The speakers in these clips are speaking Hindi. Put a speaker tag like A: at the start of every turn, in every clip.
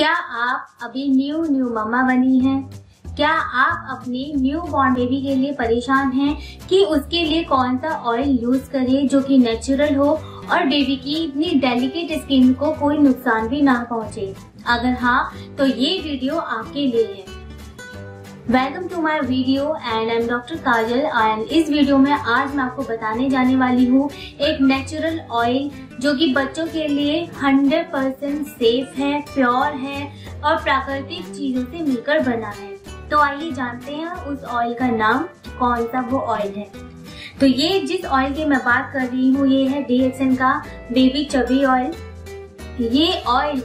A: क्या आप अभी न्यू मम्मा बनी हैं? क्या आप अपने न्यू बॉर्न बेबी के लिए परेशान हैं कि उसके लिए कौन सा ऑयल यूज करें जो कि नेचुरल हो और बेबी की इतनी डेलिकेट स्किन को कोई नुकसान भी ना पहुंचे? अगर हाँ, तो ये वीडियो आपके लिए है। Welcome to my video and I am doctor Kajal and इस वीडियो में आज मैं आपको बताने जाने वाली हूँ एक नेचुरल ऑयल जो कि बच्चों के लिए 100% सेफ है, प्योर है और प्राकृतिक चीजों से मिलकर बना है। तो आइए जानते हैं उस ऑयल का नाम, कौन सा वो ऑयल है। तो ये जिस ऑयल की मैं बात कर रही हूँ ये है DXN का बेबी चबी ऑयल। ये ऑयल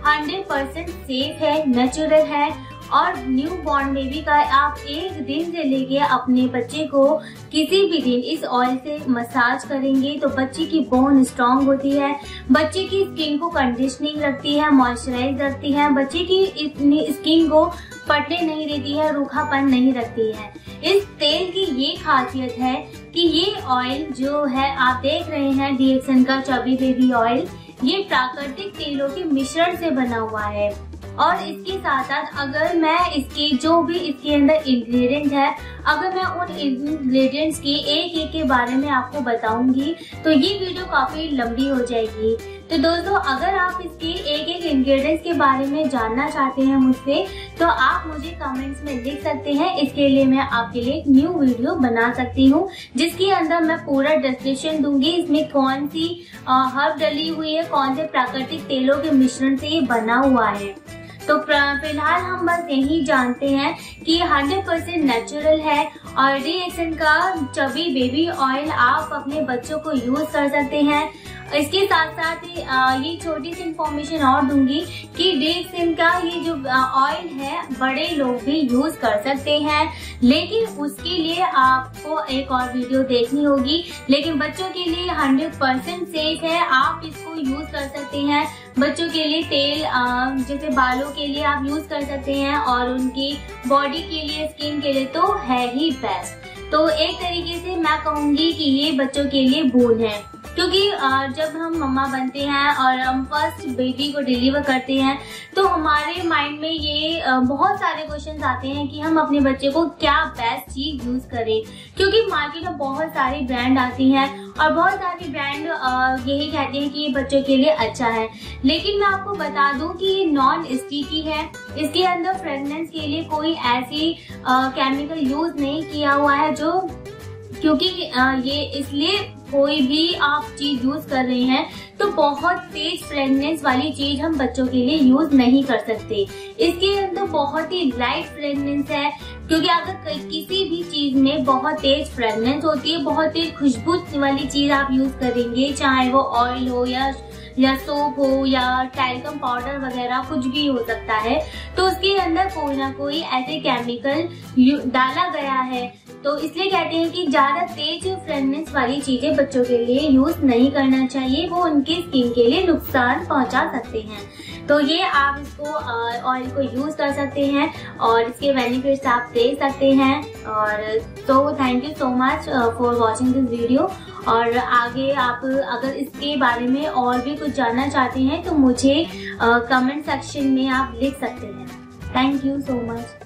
A: 100% सेफ है, नेचुरल है और न्यू बॉर्न बेबी का आप एक दिन से लेके अपने बच्चे को किसी भी दिन इस ऑयल से मसाज करेंगे तो बच्चे की बोन स्ट्रांग होती है, बच्चे की स्किन को कंडीशनिंग रखती है, मॉइस्चराइज रखती है, बच्चे की इतनी स्किन को फटने नहीं देती है, रूखापन नहीं रखती है। इस तेल की ये खासियत है कि ये ऑयल जो है आप देख रहे हैं DXN का चबी बेबी ऑयल, ये प्राकृतिक तेलों के मिश्रण से बना हुआ है। और इसके साथ साथ अगर मैं इसके जो भी इसके अंदर इंग्रेडिएंट है, अगर मैं उन इंग्रेडिएंट्स के एक के बारे में आपको बताऊंगी तो ये वीडियो काफी लंबी हो जाएगी। तो दोस्तों, अगर आप इसके एक इंग्रेडिएंट्स के बारे में जानना चाहते हैं मुझसे तो आप मुझे कमेंट्स में लिख सकते हैं। इसके लिए मैं आपके लिए एक न्यू वीडियो बना सकती हूँ जिसके अंदर मैं पूरा डिस्क्रिप्शन दूंगी, इसमें कौन सी हर्ब डली हुई है, कौन से प्राकृतिक तेलों के मिश्रण से ये बना हुआ है। तो फिलहाल हम बस यही जानते हैं कि 100% नेचुरल है और DXN का चबी बेबी ऑयल आप अपने बच्चों को यूज कर सकते हैं। इसके साथ साथ ये छोटी सी इंफॉर्मेशन और दूंगी कि DXN का ये जो ऑयल है बड़े लोग भी यूज कर सकते हैं, लेकिन उसके लिए आपको एक और वीडियो देखनी होगी। लेकिन बच्चों के लिए 100% सेफ है, आप इसको यूज कर सकते हैं। बच्चों के लिए तेल जैसे बालों के लिए आप यूज कर सकते हैं और उनकी बॉडी के लिए, स्किन के लिए तो है ही बेस्ट। तो एक तरीके से मैं कहूंगी कि ये बच्चों के लिए बोन है, क्योंकि जब हम मम्मा बनते हैं और हम फर्स्ट बेबी को डिलीवर करते हैं तो हमारे माइंड में ये बहुत सारे क्वेश्चंस आते हैं कि हम अपने बच्चे को क्या बेस्ट चीज यूज करें, क्योंकि मार्केट में बहुत सारी ब्रांड आती हैं और बहुत सारी ब्रांड यही कहते हैं कि ये बच्चों के लिए अच्छा है। लेकिन मैं आपको बता दूं कि ये नॉन स्टिकी है, इसके अंदर फ्रेगनेंस के लिए कोई ऐसी केमिकल यूज नहीं किया हुआ है क्योंकि ये इसलिए कोई भी आप चीज यूज कर रहे हैं तो बहुत तेज फ्रेगनेंस वाली चीज हम बच्चों के लिए यूज नहीं कर सकते। इसके अंदर बहुत ही लाइट फ्रेगनेंस है, क्योंकि अगर किसी भी चीज में बहुत तेज फ्रेगनेंस होती है, बहुत तेज खुशबू वाली चीज आप यूज करेंगे, चाहे वो ऑयल हो या सोप हो या टैल्कम पाउडर वगैरह कुछ भी हो सकता है, तो उसके अंदर कोई ना कोई ऐसे केमिकल डाला गया है। तो इसलिए कहते हैं कि ज्यादा तेज फ्रेगनेंस वाली चीजें बच्चों के लिए यूज नहीं करना चाहिए, वो उनकी स्किन के लिए नुकसान पहुंचा सकते हैं। तो ये आप इसको ऑयल को यूज कर सकते हैं और इसके बेनिफिट्स आप देख सकते हैं। और तो thank you so much for watching this video. और आगे आप अगर इसके बारे में और भी कुछ जानना चाहते हैं तो मुझे कमेंट सेक्शन में आप लिख सकते हैं। Thank you so much.